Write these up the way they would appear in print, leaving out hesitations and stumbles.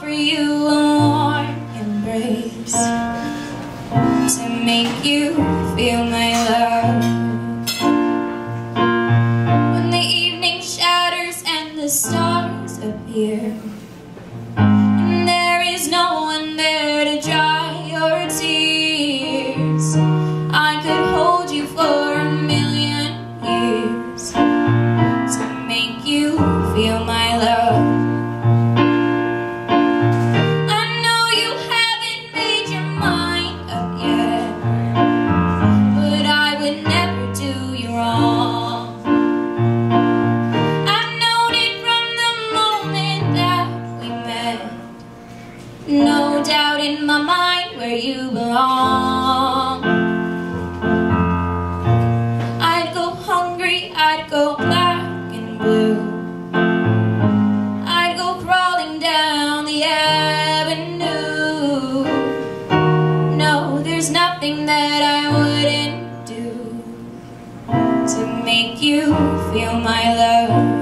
you a warm embrace, to make you feel my love. When the evening shatters and the stars appear, and there is no one there to dry your tears, I could hold you for a million years, to make you feel my love. No doubt in my mind where you belong. I'd go hungry, I'd go black and blue, I'd go crawling down the avenue. No, there's nothing that I wouldn't do to make you feel my love.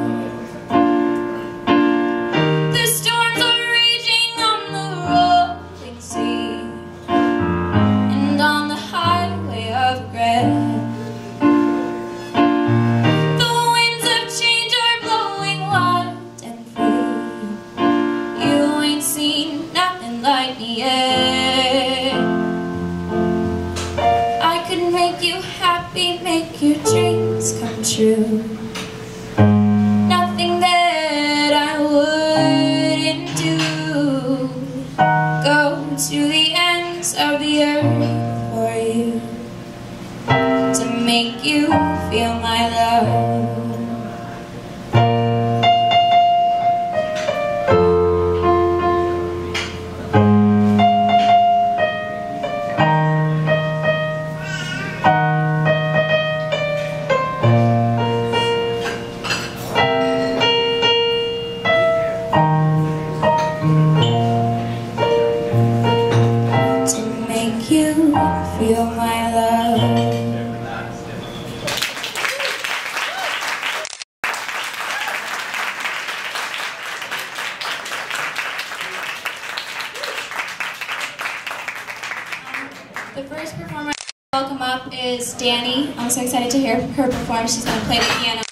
I could make you happy, make your dreams come true. Nothing that I wouldn't do. Go to the ends of the earth for you, to make you feel my love. You feel my love. The first performer I welcome up is Danny. I'm so excited to hear her perform. She's going to play the piano.